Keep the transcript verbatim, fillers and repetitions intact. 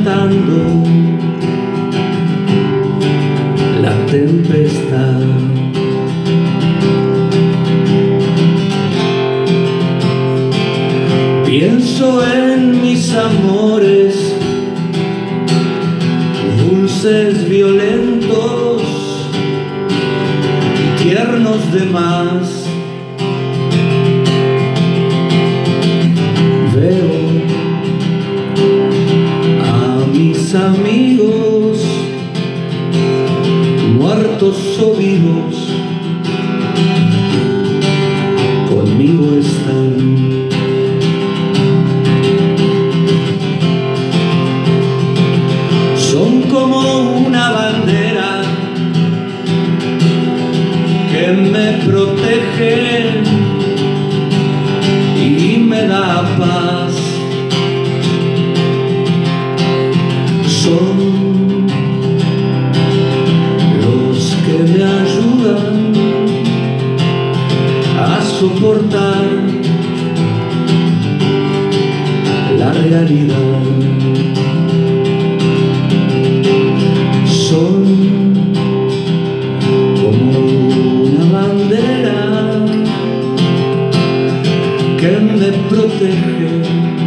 soportando la tempestad. Pienso en mis amores, dulces, violentos y tiernos de más. Veo a mis amigos, muertos o vivos, conmigo están. Son como una bandera que me protege y me da paz. Son los que me ayudan a soportar la realidad. Son como una bandera que me protege